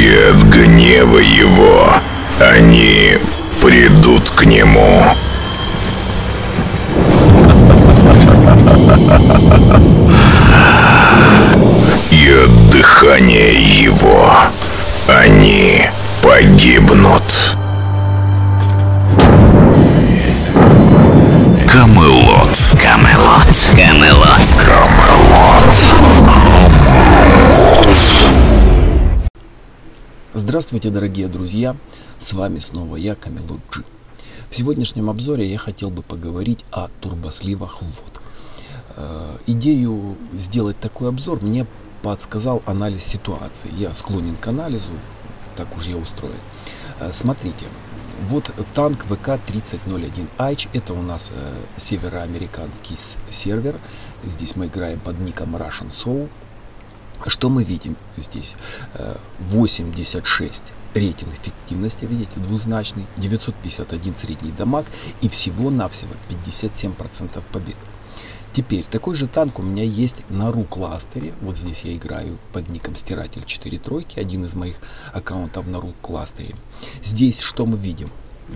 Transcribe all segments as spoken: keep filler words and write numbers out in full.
и от гнева его они придут к нему. И от дыхания его они погибнут. Камелот. Камелот. Камелот. Камелот. Здравствуйте, дорогие друзья! С вами снова я, Камелот G. В сегодняшнем обзоре я хотел бы поговорить о турбосливах вод. Э, идею сделать такой обзор мне подсказал анализ ситуации. Я склонен к анализу, так уж я устроен. Э, смотрите, вот танк вэ ка тридцать ноль один айч, это у нас э, североамериканский сервер. Здесь мы играем под ником Russian Soul. Что мы видим здесь? восемьдесят шесть рейтинг эффективности, видите, двузначный, девятьсот пятьдесят один средний дамаг и всего-навсего пятьдесят семь процентов побед. Теперь, такой же танк у меня есть на ру-кластере. Вот здесь я играю под ником Стиратель четыре тройки, один из моих аккаунтов на ру-кластере. Здесь что мы видим?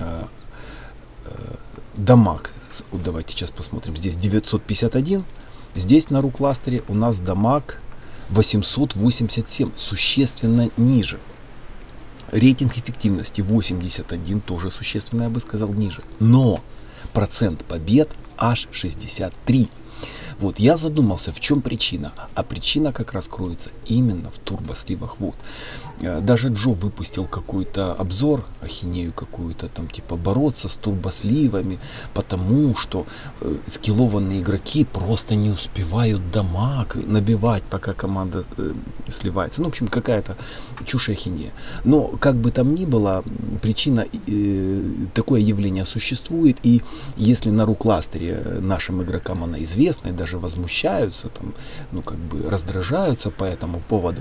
Дамаг, вот давайте сейчас посмотрим, здесь девятьсот пятьдесят один, здесь на ру-кластере у нас дамаг восемьсот восемьдесят семь, существенно ниже. Рейтинг эффективности восемьдесят один, тоже существенно, я бы сказал, ниже. Но процент побед аж шестьдесят три. Вот я задумался, в чем причина. А причина как раз кроется именно в турбосливах вод. Даже Джо выпустил какой-то обзор, ахинею какую-то там, типа бороться с турбосливами, потому что э, скиллованные игроки просто не успевают дамаг набивать, пока команда э, сливается. Ну, в общем, какая-то чушь и ахинея. Но, как бы там ни было, причина, э, такое явление существует, и если на ру-кластере нашим игрокам она известна, и даже возмущаются, там, ну, как бы раздражаются по этому поводу,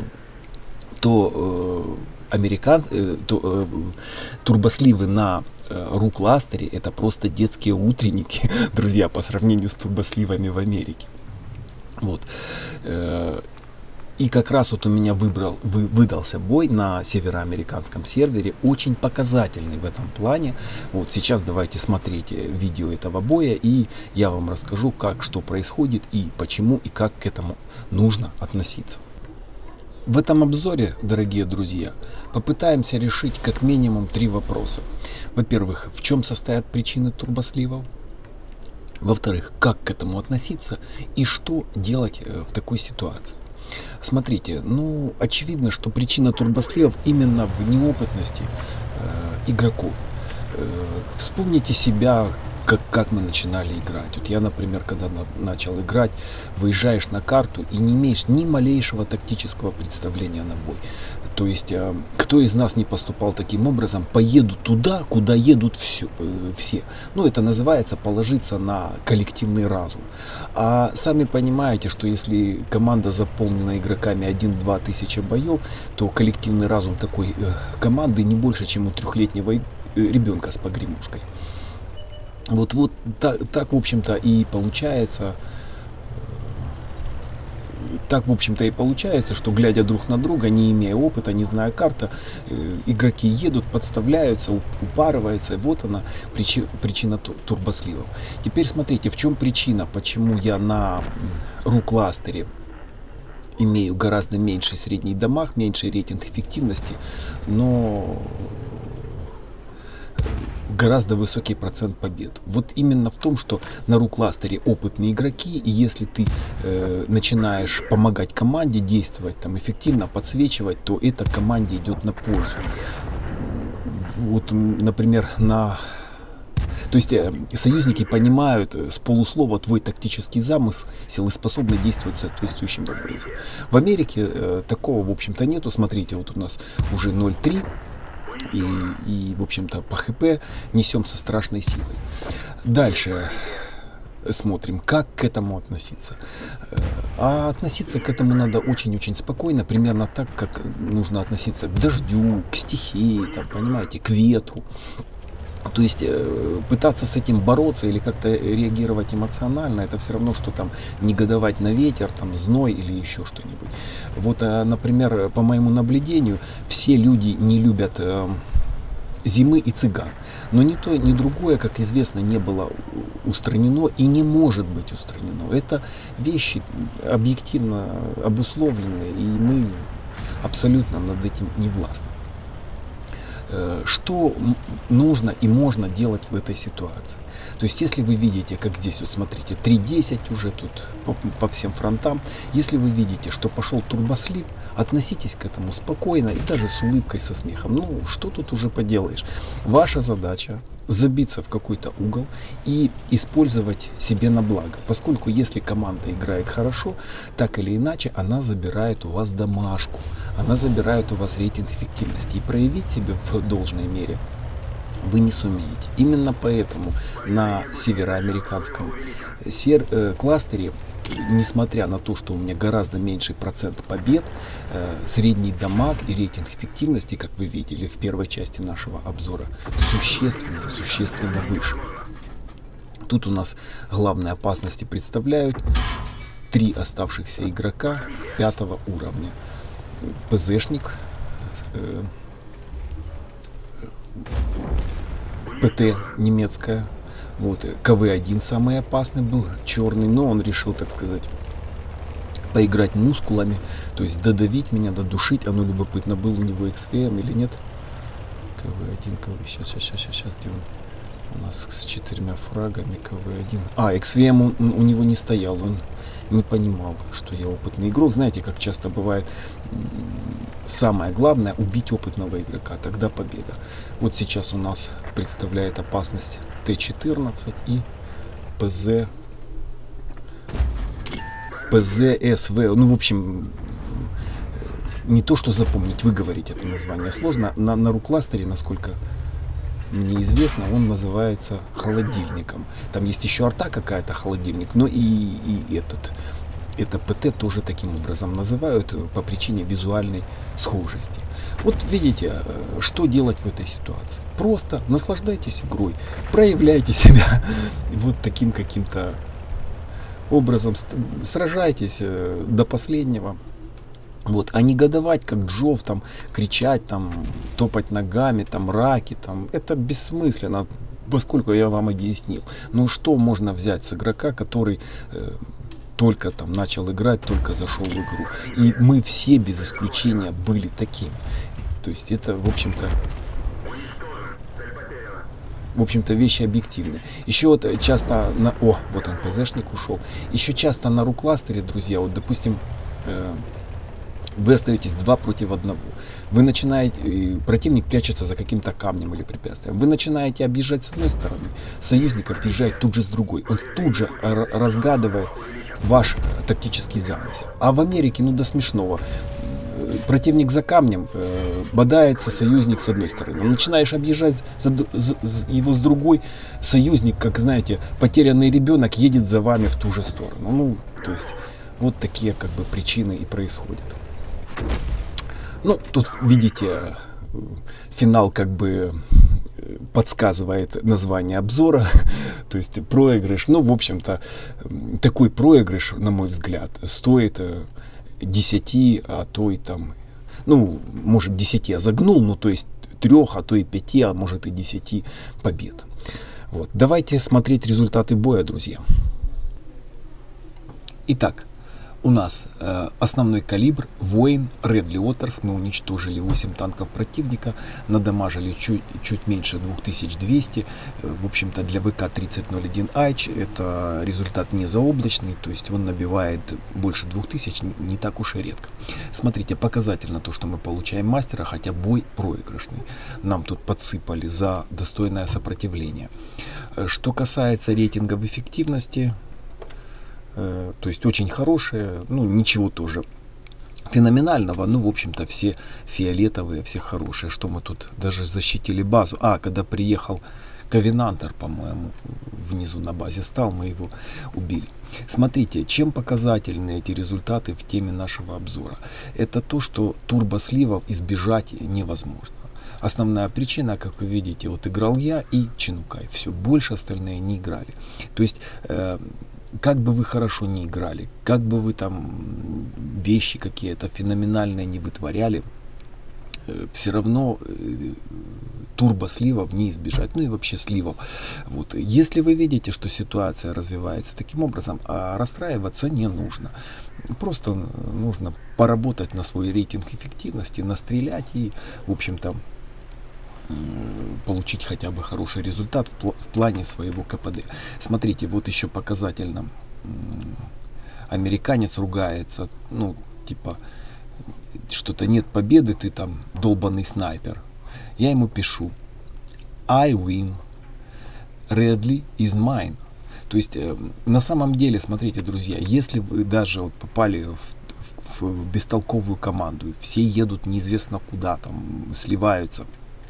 то э, американ, э, то, э, турбосливы на э, ру-кластере это просто детские утренники, друзья, по сравнению с турбосливами в Америке. Вот. Э, и как раз вот у меня выбрал, вы, выдался бой на североамериканском сервере, очень показательный в этом плане. Вот сейчас давайте смотреть видео этого боя, и я вам расскажу, как, что происходит, и почему, и как к этому нужно относиться. В этом обзоре, дорогие друзья, попытаемся решить как минимум три вопроса. Во-первых, в чем состоят причины турбосливов? Во-вторых, как к этому относиться и что делать в такой ситуации? Смотрите, ну, очевидно, что причина турбосливов именно в неопытности э, игроков. Э, вспомните себя, как, как мы начинали играть. Вот я, например, когда на, начал играть, выезжаешь на карту и не имеешь ни малейшего тактического представления на бой. То есть, э, кто из нас не поступал таким образом, поеду туда, куда едут все, э, все. Ну, это называется положиться на коллективный разум. А сами понимаете, что если команда заполнена игроками один-два тысячи боев, то коллективный разум такой э, команды не больше, чем у трехлетнего э, ребенка с погремушкой. Вот, вот так, так, в общем-то, и получается, так, в общем-то, и получается, что, глядя друг на друга, не имея опыта, не зная карты, игроки едут, подставляются, упарываются. Вот она, причина, причина турбосливов. Теперь смотрите, в чем причина, почему я на ру-кластере имею гораздо меньший средний дамаг, меньший рейтинг эффективности, но гораздо высокий процент побед. Вот именно в том, что на ру-кластере опытные игроки, и если ты э, начинаешь помогать команде действовать там эффективно, подсвечивать, то это команде идет на пользу. Вот, например, на... То есть э, союзники понимают э, с полуслова твой тактический замысел и способны действовать соответствующим образом. В Америке э, такого, в общем-то, нету. Смотрите, вот у нас уже ноль три. И, и, в общем-то, по ХП несем со страшной силой. Дальше смотрим, как к этому относиться. А относиться к этому надо очень-очень спокойно, примерно так, как нужно относиться к дождю, к стихии, там, понимаете, к ветру. То есть э, пытаться с этим бороться или как-то реагировать эмоционально, это все равно, что там негодовать на ветер, там зной или еще что-нибудь. Вот, э, например, по моему наблюдению, все люди не любят э, зимы и цыган. Но ни то, ни другое, как известно, не было устранено и не может быть устранено. Это вещи объективно обусловленные, и мы абсолютно над этим не властны. Что нужно и можно делать в этой ситуации? То есть, если вы видите, как здесь, вот смотрите, три десять уже тут по, по всем фронтам, если вы видите, что пошел турбослив, относитесь к этому спокойно и даже с улыбкой, со смехом. Ну, что тут уже поделаешь? Ваша задача забиться в какой-то угол и использовать себе на благо. Поскольку если команда играет хорошо, так или иначе она забирает у вас домашку, она забирает у вас рейтинг эффективности. И проявить себя в должной мере вы не сумеете. Именно поэтому на североамериканском сер- э, кластере, несмотря на то, что у меня гораздо меньший процент побед, э, средний дамаг и рейтинг эффективности, как вы видели в первой части нашего обзора, существенно, существенно выше. Тут у нас главные опасности представляют три оставшихся игрока пятого уровня. ПЗшник, э, ПТ немецкая. Вот, КВ один самый опасный был, черный, но он решил, так сказать, поиграть мускулами, то есть додавить меня, додушить. Оно любопытно, был у него икс ви эм или нет. КВ один, КВ, сейчас, сейчас, сейчас, сейчас, где он? У нас с четырьмя фрагами КВ один. А, икс ви эм он, он, у него не стоял, он не понимал, что я опытный игрок. Знаете, как часто бывает, самое главное убить опытного игрока, тогда победа. Вот сейчас у нас представляет опасность Т четырнадцать и ПЗ ПЗ-СВ. Ну, в общем, не то, что запомнить, выговорить это название сложно. На, на рукластере, насколько мне известно, он называется холодильником. Там есть еще арта какая-то, холодильник, но и, и этот. Это ПТ тоже таким образом называют по причине визуальной схожести. Вот видите, что делать в этой ситуации. Просто наслаждайтесь игрой, проявляйте себя вот таким каким-то образом, сражайтесь до последнего. Вот, а не годовать, как Джов, там, кричать, там, топать ногами, там, раки, там, это бессмысленно, поскольку я вам объяснил. Ну, что можно взять с игрока, который э, только там начал играть, только зашел в игру. И мы все без исключения были такими. То есть это, в общем-то, в общем-то, вещи объективные. Еще вот часто на... О, вот он, ПЗшник ушел. Еще часто на рукластере, друзья, вот, допустим, э, вы остаетесь два против одного. Вы начинаете, противник прячется за каким-то камнем или препятствием. Вы начинаете объезжать с одной стороны, союзник объезжает тут же с другой. Он тут же разгадывает ваш тактический замысел. А в Америке, ну до смешного, противник за камнем, э, бодается союзник с одной стороны. Начинаешь объезжать за, за, его с другой, союзник, как знаете, потерянный ребенок едет за вами в ту же сторону. Ну, то есть, вот такие как бы причины и происходят. Ну, тут, видите, финал как бы подсказывает название обзора, то есть проигрыш. Ну, в общем-то, такой проигрыш, на мой взгляд, стоит десяти, а то и там, ну, может, десяти я загнул, ну, то есть трех, а то и пяти, а может и десяти побед. Вот. Давайте смотреть результаты боя, друзья. Итак, у нас э, основной калибр воин Red Leoters. Мы уничтожили восемь танков противника, надамажили чуть, чуть меньше две тысячи двести. Э, в общем-то, для ВК тридцать ноль один Айч это результат не заоблачный, то есть он набивает больше двух тысяч не так уж и редко. Смотрите, показательно то, что мы получаем мастера, хотя бой проигрышный. Нам тут подсыпали за достойное сопротивление. Э, что касается рейтингов эффективности, то есть очень хорошие, ну ничего тоже феноменального, ну в общем-то все фиолетовые, все хорошие. Что мы тут даже защитили базу. А, когда приехал Ковенантер, по-моему, внизу на базе стал, мы его убили. Смотрите, чем показательны эти результаты в теме нашего обзора. Это то, что турбосливов избежать невозможно. Основная причина, как вы видите, вот играл я и Чинукай. Все, больше остальные не играли. То есть, э, как бы вы хорошо не играли, как бы вы там вещи какие-то феноменальные не вытворяли, э, все равно э, турбосливов не избежать, ну и вообще сливов. Вот. Если вы видите, что ситуация развивается таким образом, а расстраиваться не нужно. Просто нужно поработать на свой рейтинг эффективности, настрелять и, в общем-то, получить хотя бы хороший результат в, пл- в плане своего КПД. Смотрите, вот еще показательно. Американец ругается, ну, типа, что-то нет победы, ты там долбанный снайпер. Я ему пишу: I win, Redley is mine. То есть, э, на самом деле, смотрите, друзья, если вы даже вот попали в, в, в бестолковую команду, все едут неизвестно куда, там, сливаются,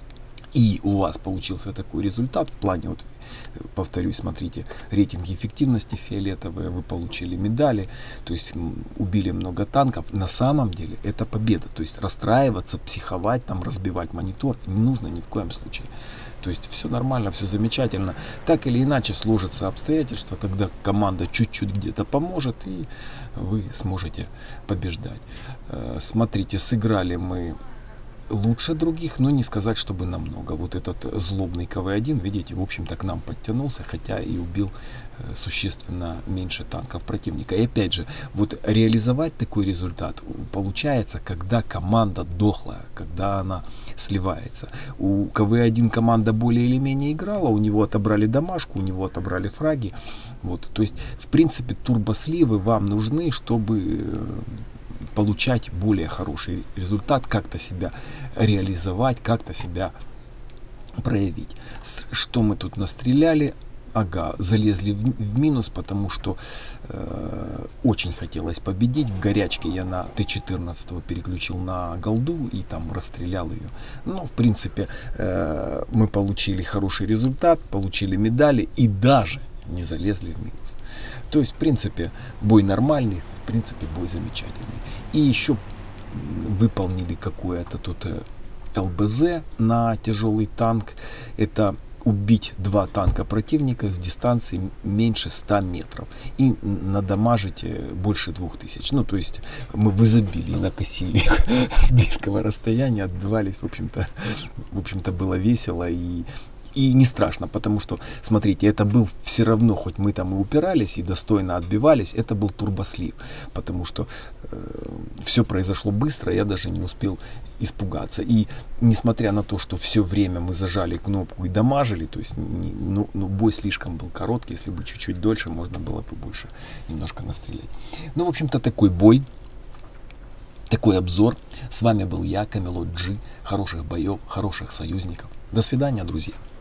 и у вас получился такой результат в плане, вот, повторюсь, смотрите, рейтинги эффективности фиолетовые, вы получили медали, то есть убили много танков, на самом деле это победа. То есть расстраиваться, психовать, там, разбивать монитор не нужно ни в коем случае. То есть все нормально, все замечательно. Так или иначе сложатся обстоятельства, когда команда чуть-чуть где-то поможет, и вы сможете побеждать. Смотрите, сыграли мы лучше других, но не сказать, чтобы намного. Вот этот злобный ка вэ один, видите, в общем-то к нам подтянулся, хотя и убил э, существенно меньше танков противника. И опять же, вот реализовать такой результат получается, когда команда дохлая, когда она сливается. У ка вэ один команда более или менее играла, у него отобрали домашку, у него отобрали фраги. Вот, то есть, в принципе, турбосливы вам нужны, чтобы э, получать более хороший результат, как-то себя реализовать, как-то себя проявить. Что мы тут настреляли? Ага, залезли в, в минус, потому что э, очень хотелось победить. В горячке я на тэ четырнадцать переключил на голду и там расстрелял ее. Ну, в принципе, э, мы получили хороший результат, получили медали и даже не залезли в минус. То есть, в принципе, бой нормальный, в принципе, бой замечательный. И еще выполнили какое-то тут эл бэ зэ на тяжелый танк. Это убить два танка противника с дистанции меньше ста метров и надамажить больше двух тысяч. Ну, то есть мы в изобилии накосили их с близкого расстояния, отбивались, в общем-то, в общем-то было весело и И не страшно, потому что, смотрите, это был все равно, хоть мы там и упирались, и достойно отбивались, это был турбослив, потому что э, все произошло быстро, я даже не успел испугаться. И несмотря на то, что все время мы зажали кнопку и дамажили, то есть не, ну, ну, бой слишком был короткий, если бы чуть-чуть дольше, можно было бы больше немножко настрелять. Ну, в общем-то, такой бой. Такой обзор. С вами был я, Камелот Джи. Хороших боев, хороших союзников. До свидания, друзья.